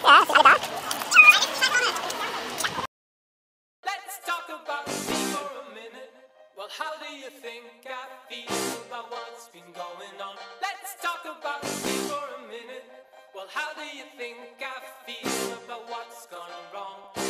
Let's talk about me for a minute. Well, how do you think I feel about what's been going on? Let's talk about me for a minute. Well, how do you think I feel about what's gone wrong?